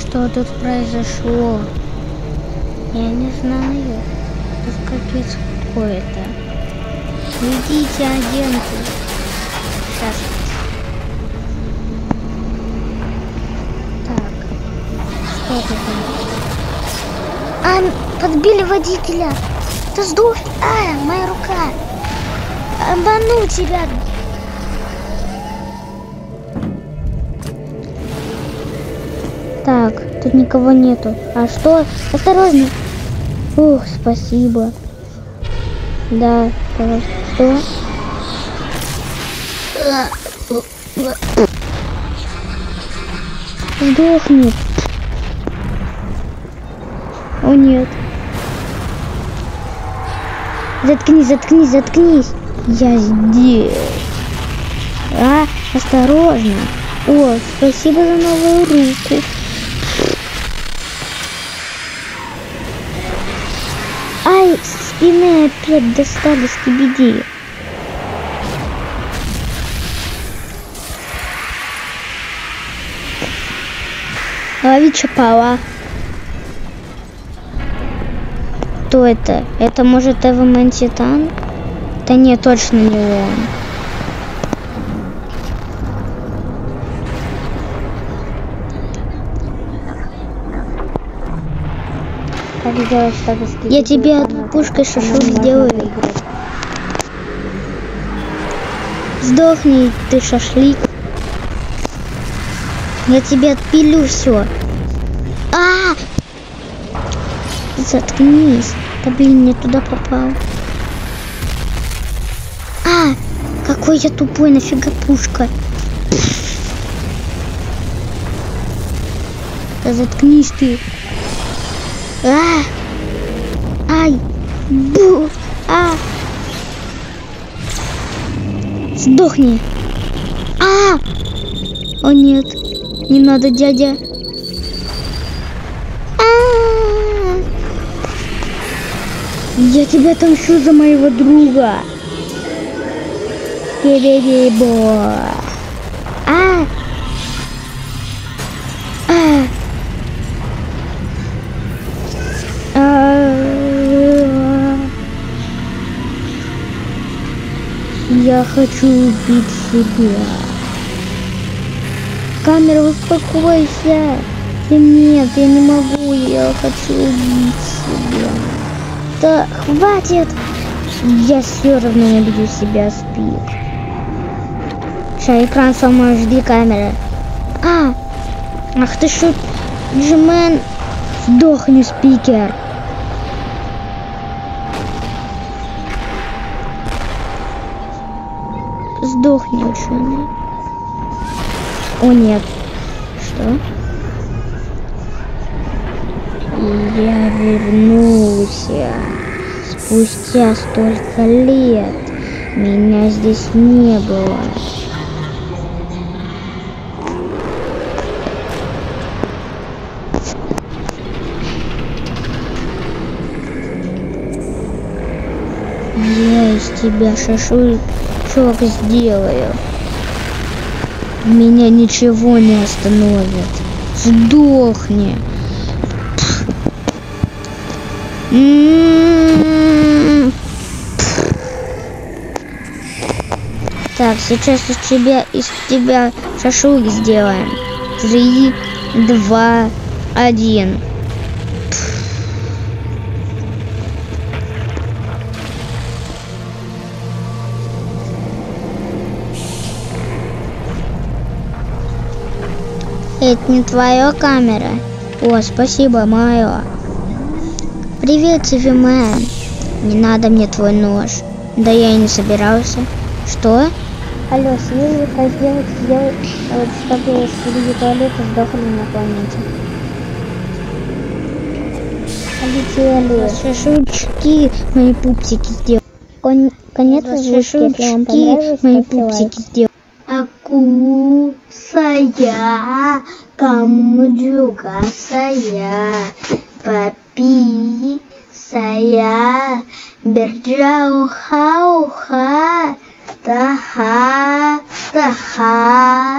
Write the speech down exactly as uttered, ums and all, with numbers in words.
Что тут произошло? Я не знаю. Тут капец какой-то. Идите, агенты. Сейчас. Так. Что это там? А, подбили водителя. Ты сдох. А, моя рука. Обманул тебя. Так, тут никого нету. А что? Осторожно. Ух, спасибо. Да, пожалуйста. Что? Сдохнет. О, нет. Заткнись, заткнись, заткнись. Я здесь. А, осторожно. О, спасибо за новую руку. Ай, с спины опять достали скибиди. Лови Чапала. Кто это? Это может Эвамен Титан? Да нет, точно не он. Как сделать, чтобы скипеть? Я тебе пушкой шашлык сделаю. Сдохни, ты шашлык. Я тебе отпилю все. А! Заткнись. Да блин, не туда попал. А! Какой я тупой, нафига пушка? Да заткнись ты. А! Ай! Бу! А! Сдохни! А! О нет! Не надо, дядя! А! Я тебя отомщу за моего друга! Бе-бе-бе-бо! А! А! Я хочу убить себя. Камера, успокойся. Да нет, я не могу, я хочу убить себя. Да хватит. Я все равно набью себя спит. Сейчас экран сломаю, жди камеры. А, ах ты шут, Джимен. Сдохни, спикер. Сдохни, ученый. О, нет. Что? Я вернулся. Спустя столько лет. Меня здесь не было. Я из тебя шашлык сделаю. Меня ничего не остановит. Сдохни. М-м-м. Так, сейчас из тебя из тебя шашлык сделаем. Три, два, один. Это не твоя камера. О, спасибо, моя. Привет, Эвамен. Не надо мне твой нож. Да я и не собирался. Что? Алло, съезди, как сделать, сделать, вот, чтобы среди туалета сдохли на планете. Полетели. Шашлычки, мои пупсики сделал. Кон конец озвучки, если вам понравилось, мои пупсики сделал. Акусая, камуджугасая, папи, сая, берджауха-уха, таха, таха.